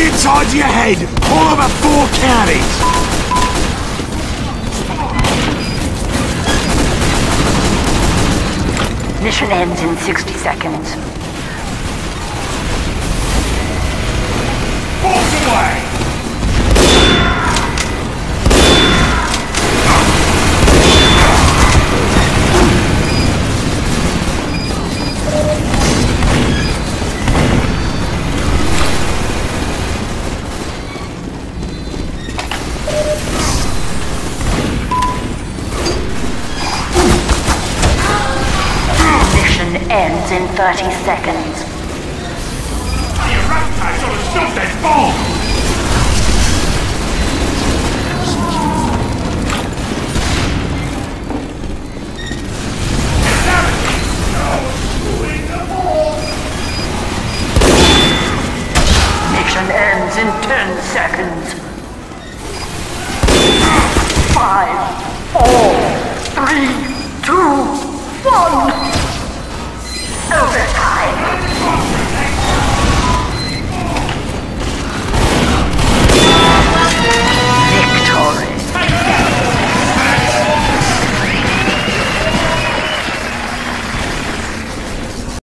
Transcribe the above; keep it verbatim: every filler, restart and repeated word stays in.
inside your head, all over four counties. Mission ends in sixty seconds. Balls away! Ends in thirty seconds. The eradicators on the still dead bomb!